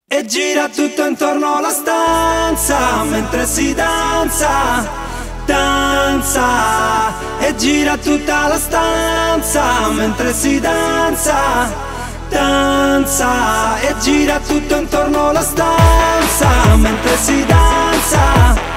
E gira tutto intorno alla stanza mentre si danza, danza. E gira tutta la stanza mentre si danza, danza. E gira tutto intorno alla stanza mentre si danza,